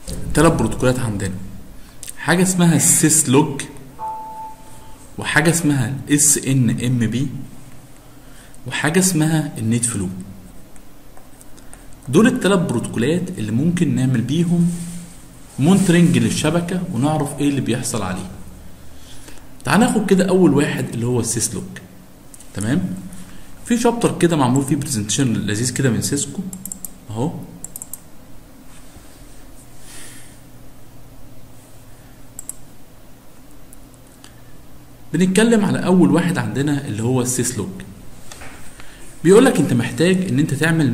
ثلاث بروتوكولات عندنا، حاجه اسمها السيسلوج، وحاجه اسمها SNMP، وحاجه اسمها النت فلو. دول الثلاث بروتوكولات اللي ممكن نعمل بيهم مونترنج للشبكه ونعرف ايه اللي بيحصل عليه. تعال ناخد كده اول واحد اللي هو السيسلوج. تمام؟ في شابتر كده معمول فيه برزنتيشن لذيذ كده من سيسكو اهو. بنتكلم على اول واحد عندنا اللي هو السيسلوج. بيقول لك انت محتاج ان انت تعمل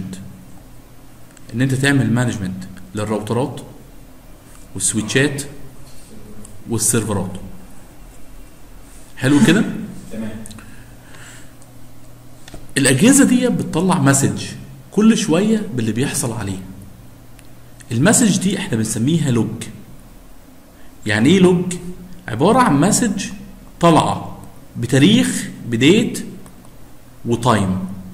مانجمنت للراوترات والسويتشات والسيرفرات. حلو كده؟ تمام. الاجهزه دي بتطلع مسج كل شويه باللي بيحصل عليه. المسج دي احنا بنسميها لوج. يعني ايه لوج؟ عباره عن مسج طالعه بتاريخ، بديت وتايم،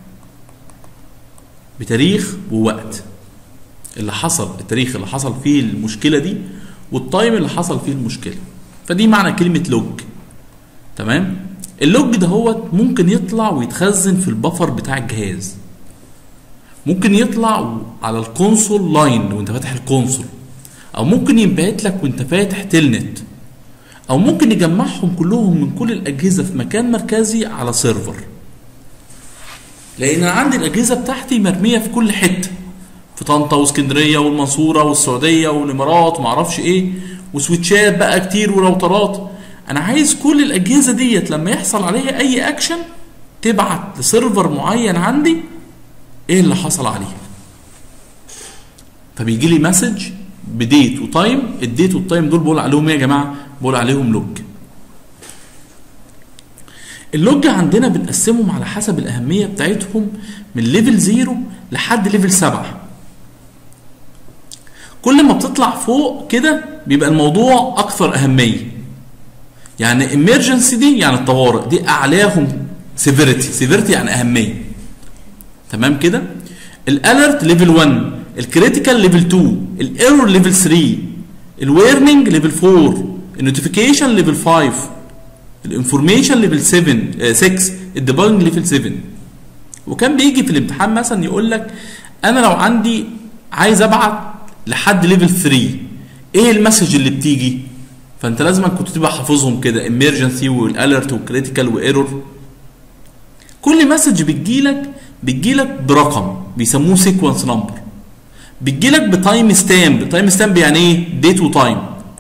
بتاريخ ووقت اللي حصل، التاريخ اللي حصل فيه المشكله دي والتايم اللي حصل فيه المشكله. فدي معنى كلمه لوج. تمام؟ اللوج ده هو ممكن يطلع ويتخزن في البفر بتاع الجهاز، ممكن يطلع على الكونسول لاين وانت فاتح الكونسول، او ممكن ينبعت لك وانت فاتح تلنت، او ممكن يجمعهم كلهم من كل الاجهزه في مكان مركزي على سيرفر. لان انا عندي الاجهزه بتاعتي مرميه في كل حته، في طنطا واسكندريه والمنصوره والسعوديه والامارات ومعرفش ايه، وسويتشات بقى كتير وراوترات. انا عايز كل الاجهزه ديت لما يحصل عليها اي اكشن تبعت لسيرفر معين عندي ايه اللي حصل عليه. فبيجي لي مسج بديت وتايم. الديت والتايم دول بقول عليهم ايه يا جماعه؟ بقول عليهم لوج. اللوج عندنا بنقسمهم على حسب الاهميه بتاعتهم من ليفل 0 لحد ليفل 7. كل ما بتطلع فوق كده بيبقى الموضوع اكثر اهميه. يعني emergency دي يعني الطوارئ دي اعلاهم severity يعني اهميه. تمام كده؟ الالرت ليفل 1، الكريتيكال ليفل 2، الايرور ليفل 3، الويرنينج ليفل 4، النوتيفيكيشن ليفل 5، الانفورميشن ليفل 6، الديباجنج ليفل 7. وكان بيجي في الامتحان مثلا يقول لك انا لو عندي عايز ابعت لحد ليفل 3 ايه المسج اللي بتيجي؟ فانت لازم كنت تبقى حافظهم كده، امرجنسي والالرت والكريتيكال وايرور. كل مسج بتجيلك برقم بيسموه سيكونس نمبر، بتجيلك بتايم ستامب. تايم ستامب يعني ايه؟ ديت وتايم.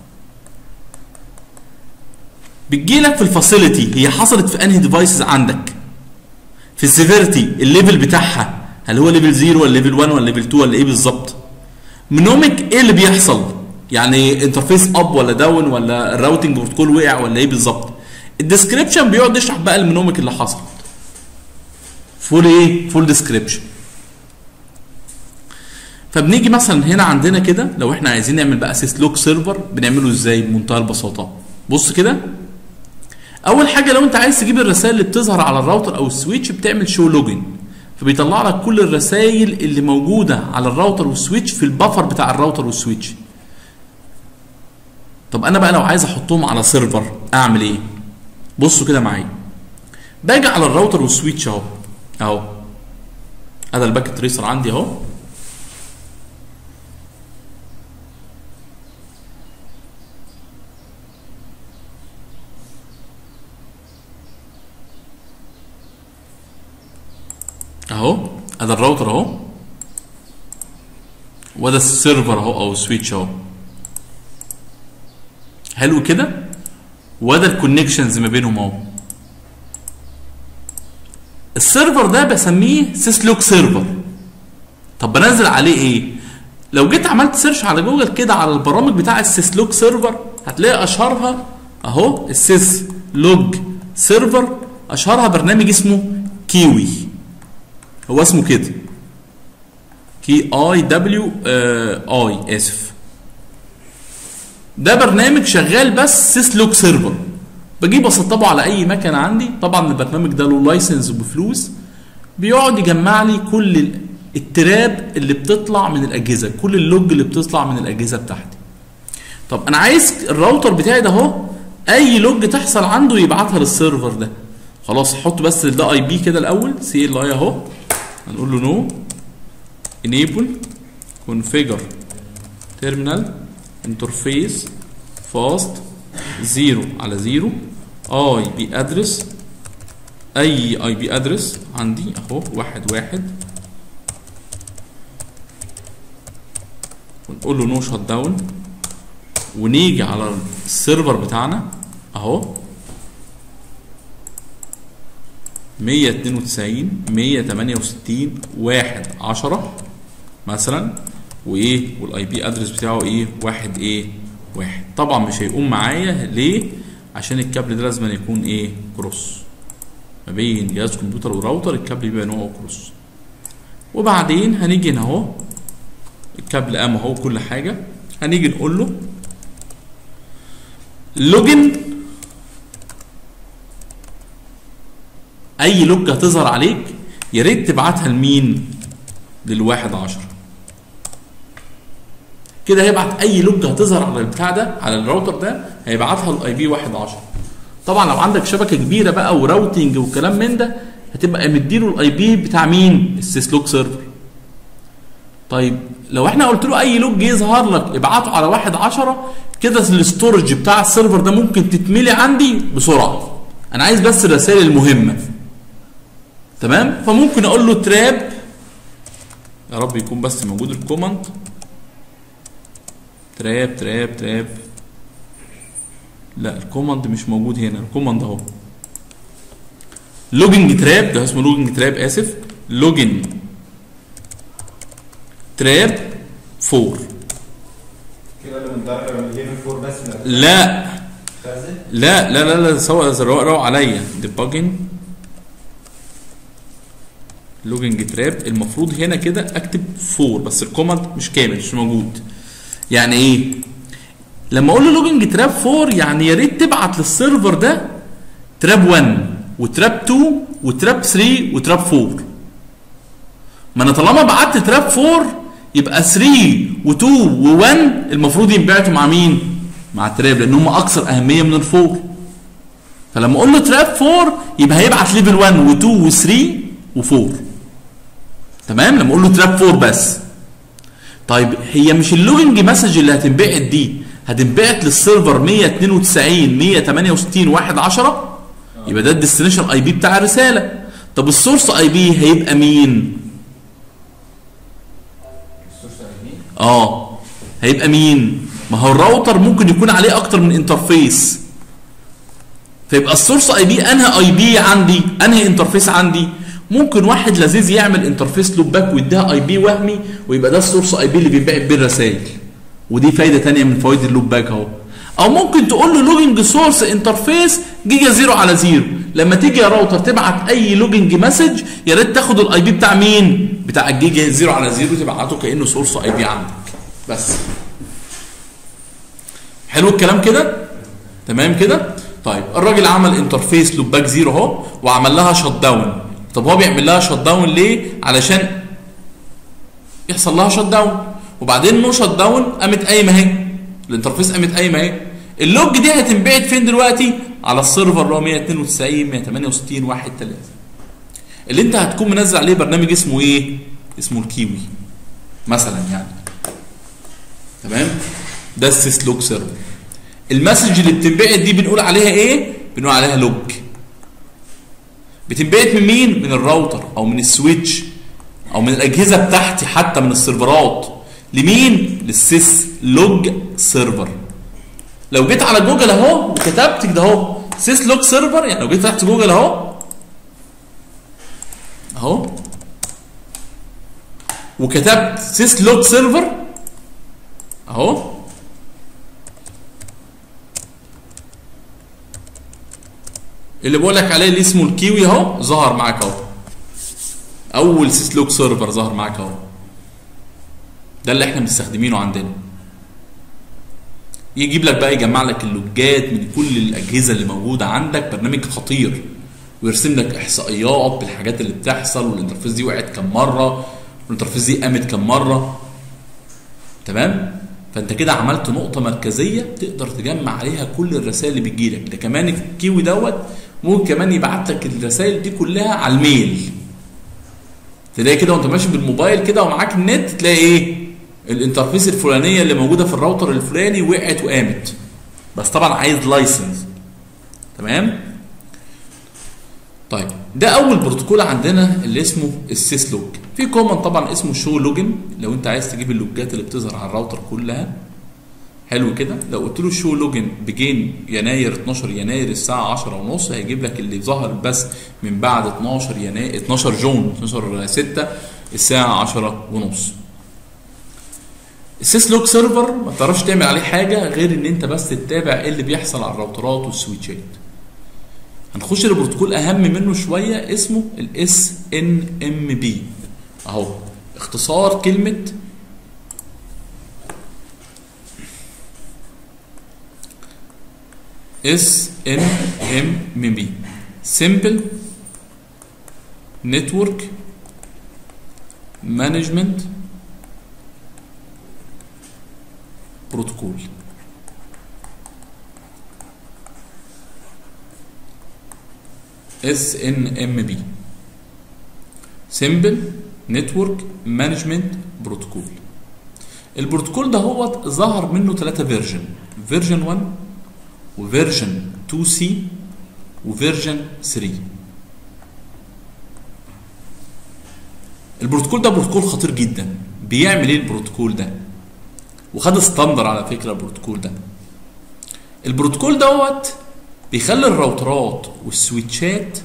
بتجيلك في الفاسيلتي هي حصلت في انهي ديفايسز عندك، في السيفيرتي الليفل بتاعها هل هو ليفل 0 ولا ليفل 1 ولا ليفل 2 ولا ايه بالظبط. منومك ايه اللي بيحصل، يعني انترفيس اب ولا داون ولا الراوتنج بروتوكول وقع ولا ايه بالظبط. الديسكريبشن بيقعد يشرح بقى المنومك اللي حصل، فول ديسكريبشن. فبنيجي مثلا هنا عندنا كده لو احنا عايزين نعمل بقى سيسلوج سيرفر بنعمله ازاي بمنتهى البساطه. بص كده، اول حاجه لو انت عايز تجيب الرسائل اللي بتظهر على الراوتر او السويتش بتعمل شو لوجن، فبيطلع لك كل الرسائل اللي موجوده على الراوتر والسويتش في البفر بتاع الراوتر والسويتش. طب انا بقى لو عايز احطهم على سيرفر اعمل ايه؟ بصوا كده معايا، باجي على الراوتر والسويتش اهو ادي الباكت تريسر عندي اهو. ادي الراوتر اهو، وده السيرفر اهو او السويتش اهو. حلو كده؟ وده الكونكشنز ما بينهم اهو. السيرفر ده بسميه سيسلوج سيرفر. طب بنزل عليه ايه؟ لو جيت عملت سيرش على جوجل كده على البرامج بتاع السيسلوج سيرفر هتلاقي اشهرها اهو السيسلوج سيرفر. اشهرها برنامج اسمه كيوي، هو اسمه كده KIWI اسف. ده برنامج شغال بس سيسلوج سيرفر، بجيب اسطبه على اي مكنه عندي. طبعا البرنامج ده له لايسنس وبفلوس، بيقعد يجمع لي كل التراب اللي بتطلع من الاجهزه، كل اللوج اللي بتطلع من الاجهزه بتاعتي. طب انا عايز الراوتر بتاعي ده اهو اي لوج تحصل عنده يبعتها للسيرفر ده. خلاص حط بس ده اي بي كده الاول، سي ال اي اهو، هنقول له نو انيبل كونفيجر تيرمينال انترفيس فاست 0/0 اي بي ادرس، اي اي بي ادرس عندي اهو 1 ونقول له نو شات داون، ونيجي على السيرفر بتاعنا اهو 192.168.1.10 مثلا، وايه والاي بي ادرس بتاعه ايه 1 طبعا مش هيقوم معايا ليه؟ عشان الكابل ده لازم يكون ايه كروس ما بين جهاز كمبيوتر وراوتر، الكابل بيبقى نوعه كروس. وبعدين هنيجي هنا اهو الكابل قام اهو كل حاجه، هنيجي نقول له لوجن، اي لوج هتظهر عليك يا ريت تبعتها لمين؟ لل1/10 كده. هيبعت اي لوج هتظهر على البتاع ده على الراوتر ده هيبعتها الاي بي 1/10. طبعا لو عندك شبكه كبيره بقى وراوتنج وكلام من ده هتبقى مديله الاي بي بتاع مين؟ السيسلوج سيرفر. طيب لو احنا قلت له اي لوج يظهر لك ابعته على 1/10 كده، الاستورج بتاع السيرفر ده ممكن تتملي عندي بسرعه. انا عايز بس الرسائل المهمه، تمام؟ فممكن اقول له تراب، يا رب يكون بس موجود الكوماند تراب. لا الكوماند مش موجود هنا، الكوماند اهو لوجنج تراب، ده اسمه لوجنج تراب، اسف، لوجن تراب 4 كده اللي بندرب ليفل 4 بس. لا سواء روقوا عليا ديباجنج لوجنج تراب. المفروض هنا كده اكتب 4 بس الكوماند مش كامل، مش موجود. يعني ايه؟ لما اقول له لوجنج تراب 4 يعني يا ريت تبعت للسيرفر ده تراب 1 وتراب 2 وتراب 3 وتراب 4. ما انا طالما بعت تراب 4 يبقى 3 و2 و1 المفروض ينبعتوا مع مين؟ مع التراب، لان هم اكثر اهميه من الفور. فلما اقول له تراب 4 يبقى هيبعت ليفل 1 و2 و3 و4. تمام؟ لما اقول له تراب 4 بس. طيب هي مش اللوجنج مسج اللي هتنبعت دي هتنبعت للسيرفر 192.168.1.10 يبقى ده الديستنيشن اي بي بتاع الرساله. طب السورس اي بي هيبقى مين؟ هيبقى مين؟ ما هو الراوتر ممكن يكون عليه اكتر من انترفيس، فيبقى السورس اي بي انهي اي بي عندي؟ انهي انترفيس عندي؟ ممكن واحد لذيذ يعمل انترفيس لوب باك ويديها اي بي وهمي ويبقى ده السورس اي بي اللي بينبعت بيه الرسائل، ودي فايده ثانيه من فوائد اللوب باك اهو. او ممكن تقول له لوجنج سورس انترفيس جيجا 0/0، لما تيجي يا راوتر تبعت اي لوجنج مسج يا ريت تاخد الاي بي بتاع مين؟ بتاع الجيجا 0/0 وتبعته كانه سورس اي بي عندك بس. حلو الكلام كده؟ تمام كده؟ طيب الراجل عمل انترفيس لوب باك 0 اهو وعمل لها شت داون. طب هو بيعمل لها شت داون ليه؟ علشان يحصل لها شت داون، وبعدين نو شت داون قامت قايمه اهي، الانترفيس قامت قايمه اهي. اللوج دي هتنبعت فين دلوقتي؟ على السيرفر اللي هو 192.168.1.3 اللي انت هتكون منزل عليه برنامج اسمه ايه؟ اسمه الكيوي مثلا يعني. تمام؟ ده السيسلوج سيرفر. المسج اللي بتنبعت دي بنقول عليها ايه؟ بنقول عليها لوج. بتنبعت من مين؟ من الراوتر او من السويتش او من الاجهزه بتاعتي حتى من السيرفرات. لمين؟ للسيس لوج سيرفر. لو جيت على جوجل اهو وكتبت كده اهو سيس لوج سيرفر، يعني لو جيت تحت جوجل اهو وكتبت سيس لوج سيرفر اهو، اللي بقول لك عليه اللي اسمه الكيوي اهو ظهر معاك اهو. اول سيسلوج سيرفر ظهر معاك اهو. ده اللي احنا مستخدمينه عندنا. يجيب لك بقى يجمع لك اللوجات من كل الاجهزه اللي موجوده عندك، برنامج خطير، ويرسم لك احصائيات بالحاجات اللي بتحصل والانترفيس دي وقعت كم مره الانترفيس دي قامت كم مره. تمام؟ فانت كده عملت نقطه مركزيه تقدر تجمع عليها كل الرسائل اللي بتجيلك. ده كمان الكيوي دوت ممكن كمان يبعت لك الرسائل دي كلها على الميل. تلاقي كده وانت ماشي بالموبايل كده ومعاك النت تلاقي ايه؟ الانترفيس الفلانيه اللي موجوده في الراوتر الفلاني وقعت وقامت. بس طبعا عايز لايسنس. تمام؟ طيب ده اول بروتوكول عندنا اللي اسمه السيسلوج. في كومن طبعا اسمه شو لوجن لو انت عايز تجيب اللوجات اللي بتظهر على الراوتر كلها. حلو كده. لو قلت له شو لوجن بجين يناير 12 يناير الساعه 10:30 هيجيب لك اللي ظهر بس من بعد 12 يناير 12 جون 12/6 الساعه 10:30. السيسلوج سيرفر ما تعرفش تعمل عليه حاجه غير ان انت بس تتابع ايه اللي بيحصل على الراوترات والسويتشات. هنخش لبروتوكول اهم منه شويه اسمه الاس ان ام بي. اهو اختصار كلمه SNMP Simple Network Management Protocol. SNMP Simple Network Management Protocol. البروتوكول ده هو ظهر منه 3 فيرجن 1 وفيرجن 2C وفيرجن 3. البروتوكول ده بروتوكول خطير جدا. بيعمل ايه البروتوكول ده؟ وخد ستاندر على فكره البروتوكول ده. البروتوكول دوت بيخلي الراوترات والسويتشات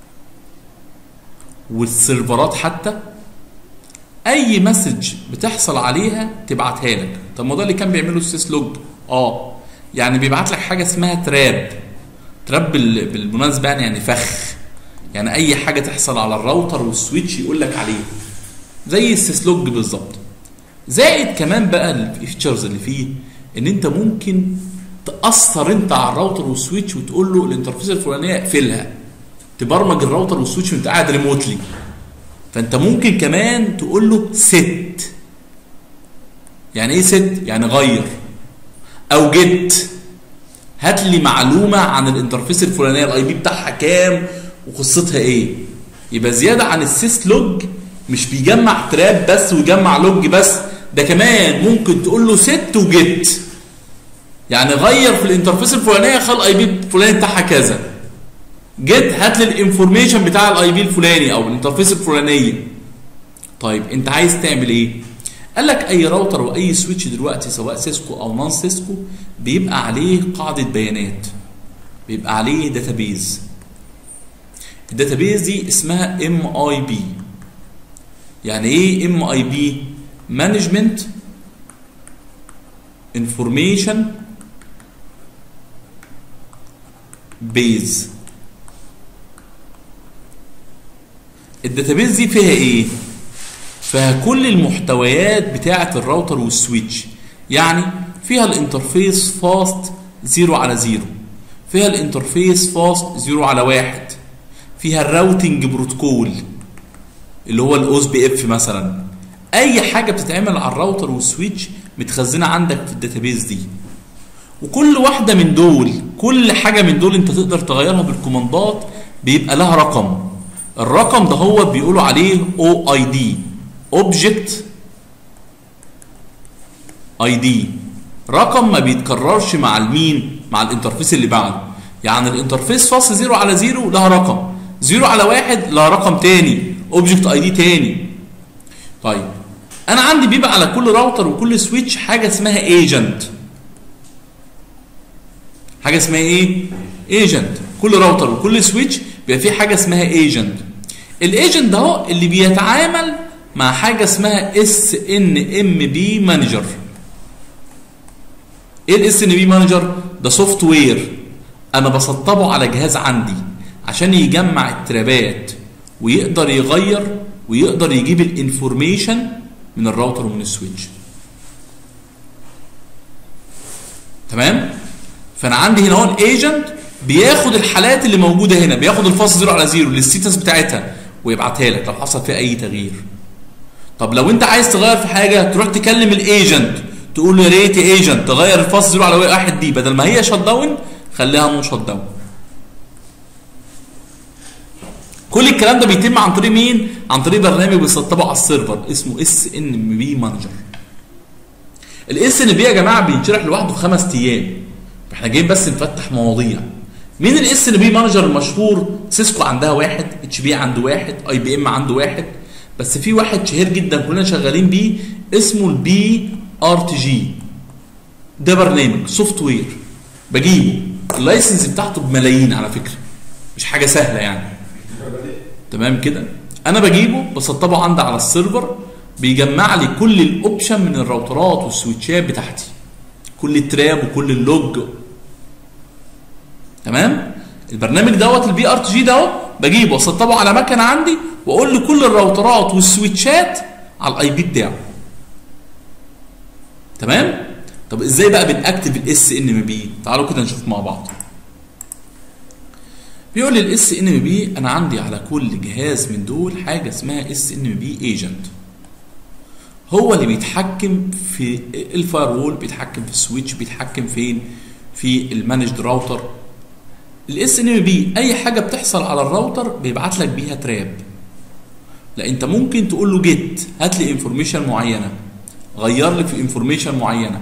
والسيرفرات حتى اي مسج بتحصل عليها تبعتها لك. طب ما ده اللي كان بيعمله السيسلوج. يعني بيبعت لك حاجه اسمها تراب بالمناسبه يعني فخ. يعني اي حاجه تحصل على الراوتر والسويتش يقول لك عليها زي السيسلوج بالظبط. زائد كمان بقى الفيتشرز اللي فيه ان انت ممكن تاثر انت على الراوتر والسويتش وتقول له الانترفيس الفلانيه اقفلها. تبرمج الراوتر والسويتش وانت قاعد ريموتلي. فانت ممكن كمان تقول له ست. يعني ايه ست؟ يعني غير او جيت هات لي معلومه عن الانترفيس الفلانيه الاي بي بتاعها كام وقصتها ايه. يبقى زياده عن السيس لوج مش بيجمع تراب بس ويجمع لوج بس، ده كمان ممكن تقول له ست وجيت. يعني غير في الانترفيس الفلانيه خلي الاي بي الفلاني بتاعها كذا. جيت هات لي الانفورميشن بتاع الاي بي الفلاني او الانترفيس الفلانيه. طيب انت عايز تعمل ايه؟ قال لك اي راوتر واي سويتش دلوقتي سواء سيسكو او نون سيسكو بيبقى عليه قاعده بيانات، بيبقى عليه داتابيز. الداتابيز دي اسمها MIB. يعني ايه MIB؟ مانجمنت انفورميشن بيز. الداتابيز دي فيها ايه؟ فيها كل المحتويات بتاعه الراوتر والسويتش. يعني فيها الانترفيس فاست 0/0، فيها الانترفيس فاست 0/1، فيها الراوتنج بروتوكول اللي هو الاوس بي اف مثلا. اي حاجه بتتعمل على الراوتر والسويتش متخزنه عندك في الداتابيز دي. وكل واحده من دول، كل حاجه من دول انت تقدر تغيرها بالكوماندات بيبقى لها رقم. الرقم ده هو بيقولوا عليه OID اوبجكت ID. رقم ما بيتكررش مع المين؟ مع الانترفيس اللي بعده. يعني الانترفيس فاصل 0/0 لها رقم، 0/1 لها رقم تاني، اوبجكت ID تاني. طيب انا عندي بيبقى على كل راوتر وكل سويتش حاجه اسمها ايجنت. حاجه اسمها ايه؟ ايجنت. كل راوتر وكل سويتش بيبقى فيه حاجه اسمها ايجنت. الايجنت ده هو اللي بيتعامل مع حاجه اسمها SNMP مانجر. ايه الاس ان بي مانجر؟ ده سوفت وير انا بسطبه على جهاز عندي عشان يجمع الترابات ويقدر يغير ويقدر يجيب الانفورميشن من الراوتر ومن السويتش. تمام؟ فانا عندي هنا هو الايجنت بياخد الحالات اللي موجوده هنا، بياخد الفاصل 0/0 للستاتس بتاعتها ويبعتها لك لو حصل فيها اي تغيير. طب لو انت عايز تغير في حاجه تروح تكلم الايجنت تقول له يا ريت يا ايجنت تغير الفاصل 0 على 1 دي بدل ما هي شت داون خليها نون شت داون. كل الكلام ده بيتم عن طريق مين؟ عن طريق برنامج بيسطبه على السيرفر اسمه SNMP مانجر. الاس ان بي يا جماعه بيتشرح لوحده 5 ايام. احنا جايين بس نفتح مواضيع. مين الاس ان بي مانجر المشهور؟ سيسكو عندها واحد، اتش بي عنده واحد، اي بي ام عنده واحد، بس في واحد شهير جدا كلنا شغالين بيه اسمه البي ار تي جي. ده برنامج سوفت وير بجيبه، اللايسنس بتاعته بملايين على فكره، مش حاجه سهله يعني. تمام كده؟ انا بجيبه بسطبه عندي على السيرفر، بيجمع لي كل الاوبشن من الراوترات والسويتشات بتاعتي، كل التراب وكل اللوج. تمام؟ البرنامج دوت البي ار تي جي ده بجيبه واسطبه على مكنه عندي واقول له كل الراوترات والسويتشات على الاي بي بتاعه. تمام؟ طب ازاي بقى بنأكتف الاس ان ام بي؟ تعالوا كده نشوف مع بعض. بيقول لي الاس ان ام بي انا عندي على كل جهاز من دول حاجه اسمها اس ان ام بي ايجنت. هو اللي بيتحكم في الفاير وول، بيتحكم في السويتش، بيتحكم فين؟ في المانجد راوتر. الاس ان ام بي اي حاجه بتحصل على الراوتر بيبعت لك بيها تراب. لا انت ممكن تقول له جيت هات لي انفورميشن معينه، غير لي في انفورميشن معينه.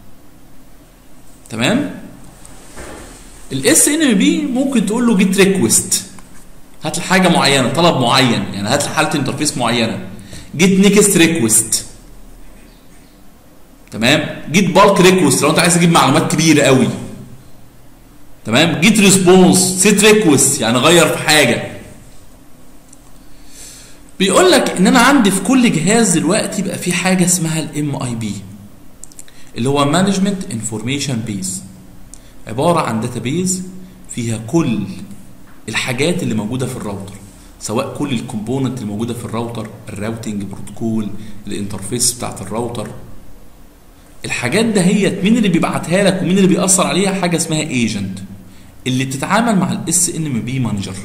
تمام؟ الاس ان ام بي ممكن تقول له جيت ريكويست هات لي حاجه معينه، طلب معين، يعني هات لي حاله انترفيس معينه. جيت نيكست ريكويست. تمام؟ جيت بالك ريكويست لو انت عايز تجيب معلومات كبيره قوي. تمام؟ جيت ريسبونس سيت ريكويست يعني غير في حاجه. بيقول لك ان انا عندي في كل جهاز دلوقتي بقى في حاجه اسمها الام اي بي اللي هو مانجمنت انفورميشن بيز، عباره عن داتابيز فيها كل الحاجات اللي موجوده في الراوتر، سواء كل الكومبوننت اللي موجوده في الراوتر، الراوتنج بروتوكول، الانترفيس بتاعت الراوتر. الحاجات دهيت مين اللي بيبعتها لك ومين اللي بيأثر عليها؟ حاجه اسمها ايجنت اللي بتتعامل مع الاس ان ام بي مانجر.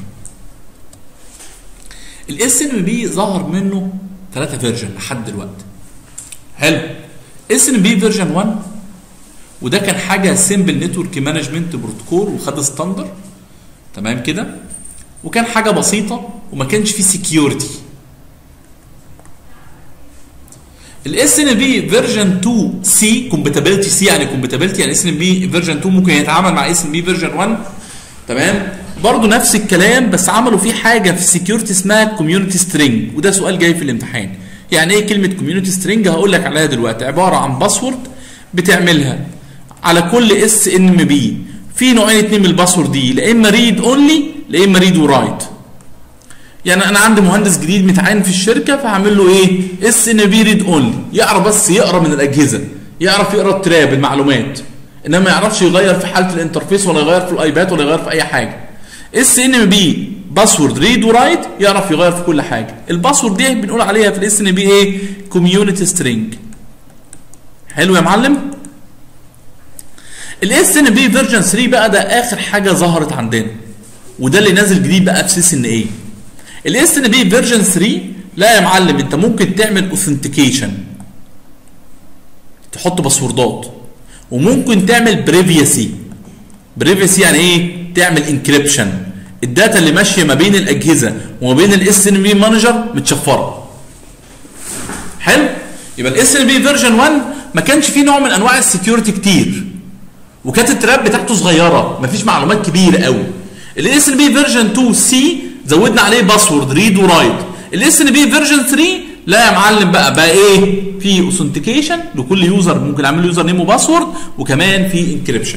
الاس ان ام بي ظهر منه 3 فيرجن لحد دلوقتي. حلو؟ اس ان بي فيرجن 1 وده كان حاجه سيمبل نتورك مانجمنت بروتوكول وخد ستاندر. تمام كده؟ وكان حاجه بسيطه وما كانش فيه سكيورتي. الاس ان بي فيرجن 2 سي كومباتيبلتي سي يعني كومباتيبلتي يعني اس ان بي فيرجن 2 ممكن يتعامل مع اس ان بي فيرجن 1. تمام؟ برضه نفس الكلام بس عملوا فيه حاجه في السكيورتي اسمها كوميونتي سترينج، وده سؤال جاي في الامتحان. يعني ايه كلمه كوميونتي سترينج؟ هقول لك عليها دلوقتي. عباره عن باسورد بتعملها على كل اس ان ام بي. في نوعين اتنين من الباسورد دي، لا اما ريد اونلي لا اما ريد ورايت. يعني انا عندي مهندس جديد متعين في الشركه فهعمل له ايه؟ اس ان بي ريد اونلي، يعرف بس يقرا من الاجهزه، يعرف يقرا التراب المعلومات، انما ما يعرفش يغير في حاله الانترفيس ولا يغير في الايباد ولا يغير في اي حاجه. اس ان ام بي باسورد ريد ورايت يعرف يغير في كل حاجه. الباسورد دي بنقول عليها في الاس ان بي ايه؟ كوميونتي سترينج. حلو يا معلم؟ الاس ان بي فيرجن 3 بقى ده اخر حاجه ظهرت عندنا، وده اللي نازل جديد بقى في سيس ان اي. الاس ان بي فيرجن 3 لا يا معلم انت ممكن تعمل اوثنتيكيشن، تحط باسوردات، وممكن تعمل بريفيسي. بريفيسي يعني ايه؟ تعمل انكريبشن. الداتا اللي ماشيه ما بين الاجهزه وما بين الاس ان بي مانجر متشفره. حلو؟ يبقى الاس ان بي فيرجن 1 ما كانش فيه نوع من انواع السكيورتي كتير، وكانت التراب بتاعته صغيره، مفيش معلومات كبيره قوي. الاس ان بي فيرجن 2 سي زودنا عليه باسورد ريد ورايت. الاس ان بي فيرجن 3 لا يا معلم بقى ايه؟ في اوثنتيكيشن لكل يوزر، ممكن اعمل له يوزر نيم وباسورد، وكمان في انكريبشن.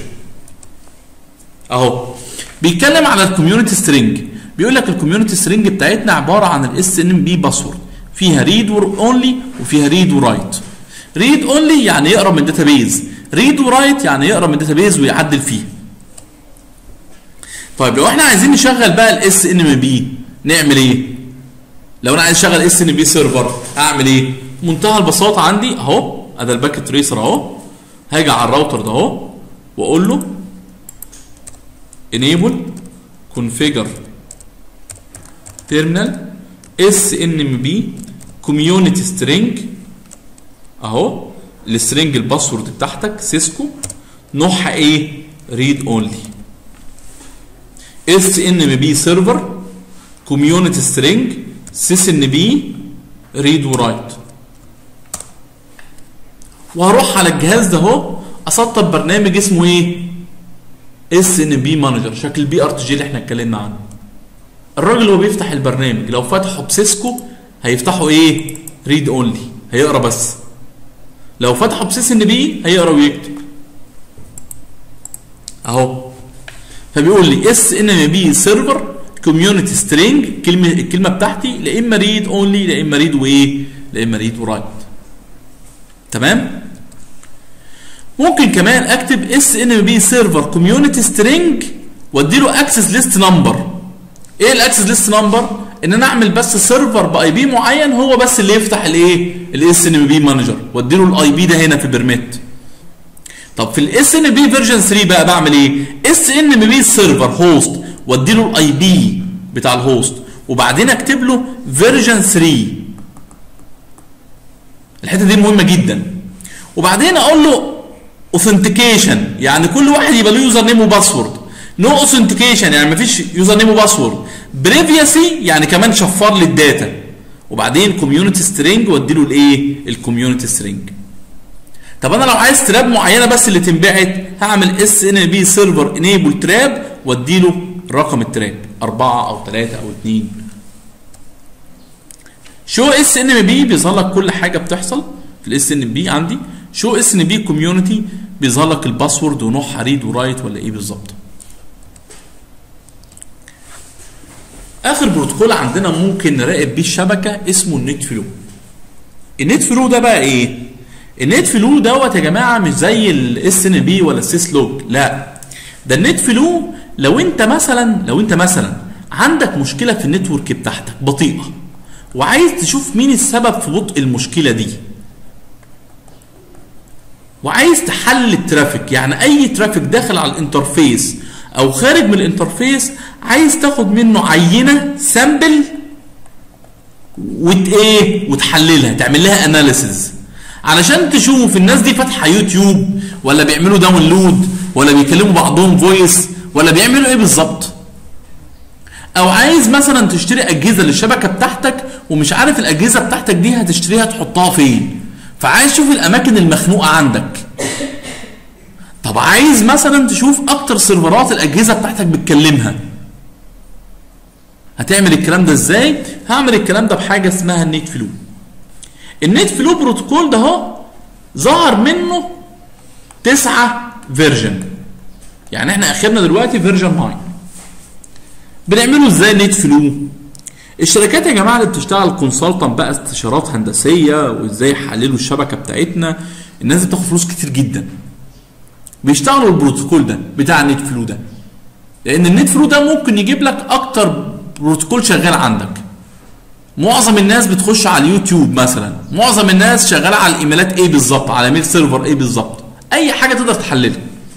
اهو بيتكلم على الكوميونتي سترينج. بيقول لك الكوميونتي سترينج بتاعتنا عباره عن الاس ان ام بي باسورد، فيها ريد اونلي وفيها ريد ورايت. ريد اونلي يعني يقرا من داتابيز، ريد ورايت يعني يقرا من داتابيز ويعدل فيه. طيب لو احنا عايزين نشغل بقى الاس ان ام بي نعمل ايه؟ لو انا عايز اشغل اس ان بي سيرفر اعمل ايه؟ منتهى البساطه عندي اهو، ادي الباكيت تريسر اهو، هاجي على الراوتر ده اهو واقول له enable configure terminal SNMP كوميونتي سترينج اهو، السترينج الباسورد بتاعتك سيسكو نوعها ايه؟ ريد اونلي. اس ان ام بي سيرفر كوميونتي سترينج سيس ان بي ريد ورايت. وهروح على الجهاز ده اهو اسطب برنامج اسمه ايه؟ اس ان بي مانجر، شكل البي ار تي جي اللي احنا اتكلمنا عنه. الراجل هو بيفتح البرنامج لو فتحه بسيسكو هيفتحه ايه؟ ريد اونلي، هيقرا بس. لو فتحه بسيس ان بي هيقرا ويكتب اهو. فبيقول لي اس ان ام بي سيرفر كوميونتي سترينج، الكلمه بتاعتي لا اما ريد اونلي لا اما ريد وايه؟ لا اما ريد ورايت. تمام؟ ممكن كمان اكتب اس ان ام بي سيرفر كوميونتي سترينج وادي له اكسس ليست نمبر. ايه الاكسس ليست نمبر؟ ان انا اعمل بس سيرفر باي بي معين هو بس اللي يفتح الايه؟ الاس ان ام بي مانجر، وادي له الاي بي ده هنا في بيرميت. طب في الاس ان بي فيرجن 3 بقى بعمل ايه؟ اس ان ام بي سيرفر هوست وادي له الاي بي بتاع الهوست، وبعدين اكتب له فيرجن 3. الحته دي مهمه جدا. وبعدين اقول له اوثنتيكيشن، يعني كل واحد يبقى له يوزر نيم وباسورد. نو اوثنتيكيشن يعني مفيش يوزر نيم وباسورد. بريفيسي يعني كمان شفر لي الداتا. وبعدين كوميونتي سترينج وادي له الايه؟ الكوميونتي سترينج. طب انا لو عايز تراب معينه بس اللي تنبعت هعمل اس ان بي سيرفر انيبل تراب وادي له رقم التراب 4 او 3 او 2. شو اس ان بي بيظهر لك كل حاجه بتحصل في الاس ان بي عندي. شو اس ان بي كوميونتي بيظهر لك الباسورد ونوعها ريد ورايت ولا ايه بالظبط. اخر بروتوكول عندنا ممكن نراقب بيه الشبكه اسمه النت فلو. النت فلو ده بقى ايه؟ النت فلو دوت يا جماعه مش زي الاس ان بي ولا السيس لوج، لا ده النت فلو لو انت مثلا عندك مشكله في النتورك بتاعتك بطيئه وعايز تشوف مين السبب في بطء المشكله دي وعايز تحلل الترافيك، يعني اي ترافيك داخل على الانترفيس او خارج من الانترفيس عايز تاخد منه عينه سامبل وتحللها، تعمل لها اناليسز علشان تشوف الناس دي فاتحه يوتيوب ولا بيعملوا داونلود ولا بيكلموا بعضهم فويس ولا بيعملوا ايه بالظبط. او عايز مثلا تشتري اجهزه للشبكه بتاعتك ومش عارف الاجهزه بتاعتك دي هتشتريها تحطها فين، فعايز تشوف الاماكن المخنوقه عندك. طب عايز مثلا تشوف اكتر سيرفرات الاجهزه بتاعتك بتكلمها، هتعمل الكلام ده ازاي؟ هعمل الكلام ده بحاجه اسمها النت فلو. النت فلو بروتوكول ده اهو ظهر منه 9 فيرجن، يعني احنا اخرنا دلوقتي فيرجن 9. بنعمله ازاي النت فلو؟ الشركات يا جماعه اللي بتشتغل كونسلتنت بقى استشارات هندسيه وازاي يحللوا الشبكه بتاعتنا، الناس دي بتاخد فلوس كتير جدا. بيشتغلوا البروتوكول ده بتاع النت فلو ده، لان النت فلو ده ممكن يجيب لك اكتر بروتوكول شغال عندك. معظم الناس بتخش على اليوتيوب مثلا، معظم الناس شغاله على الايميلات ايه بالظبط، على ميل سيرفر ايه بالظبط، اي حاجه تقدر تحللها.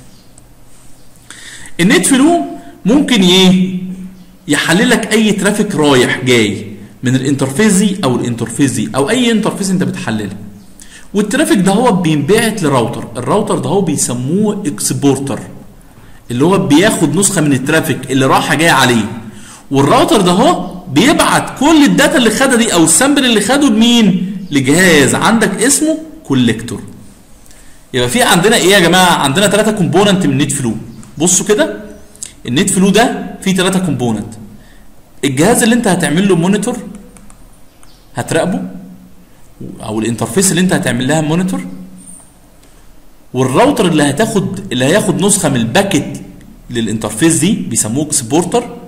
النت فلو ممكن يحلل لك اي ترافيك رايح جاي من الانترفيس دي او الانترفيس دي او اي انترفيس انت بتحللها. والترافيك ده هو بينبعت لراوتر، الراوتر ده هو بيسموه اكسبورتر، اللي هو بياخد نسخه من الترافيك اللي رايحه جايه عليه، والراوتر ده هو بيبعت كل الداتا اللي خدها دي او السامبل اللي خده لمين؟ لجهاز عندك اسمه كوليكتور. يبقى في عندنا ايه يا جماعه؟ عندنا 3 كومبوننت من النت فلو. بصوا كده، النت فلو ده فيه 3 كومبوننت. الجهاز اللي انت هتعمل له مونيتور هتراقبه، او الانترفيس اللي انت هتعمل لها مونيتور، والراوتر اللي هياخد نسخه من الباكيت للانترفيس دي بيسموه اكسبورتر،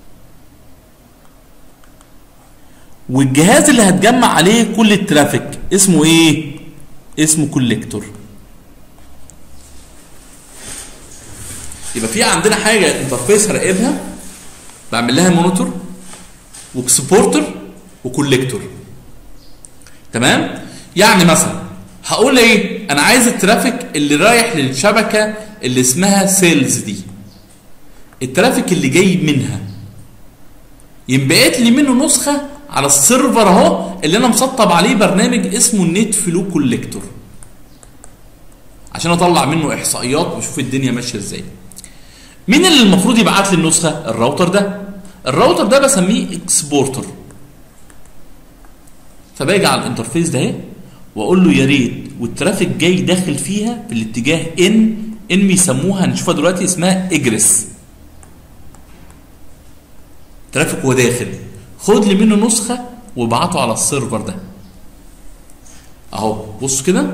والجهاز اللي هتجمع عليه كل الترافيك اسمه ايه؟ اسمه كوليكتور. يبقى في عندنا حاجه انترفيس هراقبها بعمل لها مونيتور واكسبورتر وكوليكتور. تمام؟ يعني مثلا هقول ايه؟ انا عايز الترافيك اللي رايح للشبكه اللي اسمها سيلز دي، الترافيك اللي جاي منها ينبعت لي منه نسخه على السيرفر اهو اللي انا مسطب عليه برنامج اسمه النت فلو كوليكتور عشان اطلع منه احصائيات واشوف الدنيا ماشيه ازاي. مين اللي المفروض يبعت لي النسخه؟ الراوتر ده. الراوتر ده بسميه اكسبورتر. فباجي على الانترفيس ده اهي واقول له يا ريت والترافيك جاي داخل فيها في الاتجاه ان بيسموها هنشوفها دلوقتي اسمها اجريس. ترافيك هو داخل خد لي منه نسخه وابعته على السيرفر ده. اهو بص كده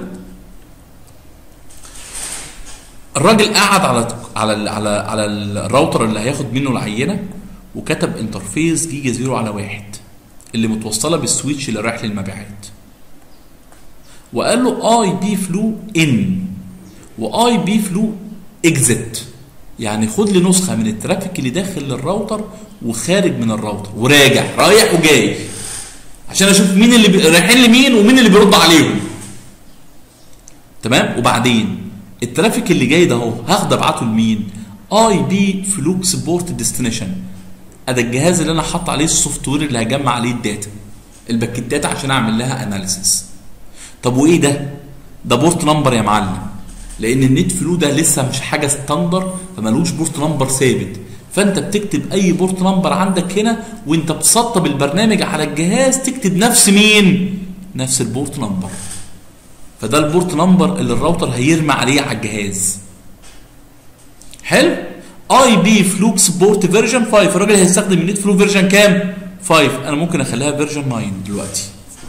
الراجل قعد على الراوتر اللي هياخد منه العينه وكتب انترفيس جيجا 0 على 1 اللي متوصله بالسويتش اللي رايح للمبيعات. وقال له اي بي فلو ان واي بي فلو اكزيت، يعني خد لي نسخه من الترافيك اللي داخل للراوتر وخارج من الراوتر وراجع رايح وجاي عشان اشوف مين اللي رايحين لمين ومين اللي بيرد عليهم. تمام. وبعدين الترافيك اللي جاي ده اهو هاخد ابعته لمين؟ اي بي فلو اكسبورت ديستنيشن. ده الجهاز اللي انا حاطط عليه السوفت وير اللي هجمع عليه الداتا الباكيتات عشان اعمل لها اناليسيس. طب وايه ده؟ ده بورت نمبر يا معلم، لان النت فلو ده لسه مش حاجه ستاندر فمالوش بورت نمبر ثابت، فانت بتكتب اي بورت نمبر عندك هنا وانت بتسطب البرنامج على الجهاز تكتب نفس مين؟ نفس البورت نمبر. فده البورت نمبر اللي الراوتر هيرمي عليه على الجهاز. حلو؟ اي بي فلو اكسبورت فيرجن 5. الراجل هيستخدم النت فلو فيرجن كام؟ 5. انا ممكن اخليها فيرجن 9 دلوقتي.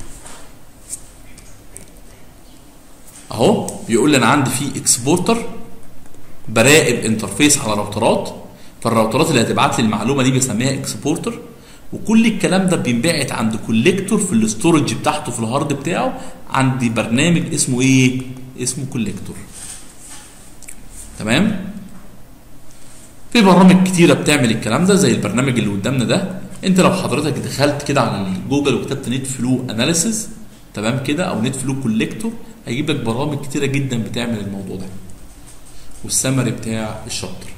اهو بيقول لي انا عندي فيه اكسبورتر براقب انترفيس على راوترات، فالراوترات اللي هتبعت لي المعلومه دي بسميها اكسبورتر، وكل الكلام ده بينبعت عند كوليكتور في الاستورج بتاعته في الهارد بتاعه. عندي برنامج اسمه ايه؟ اسمه كوليكتور. تمام؟ في برامج كتيره بتعمل الكلام ده زي البرنامج اللي قدامنا ده. انت لو حضرتك دخلت كده على جوجل وكتبت نت فلو اناليسيس تمام كده او نت فلو كوليكتور هيجيب لك برامج كتيره جدا بتعمل الموضوع ده. والسمري بتاع الشابتر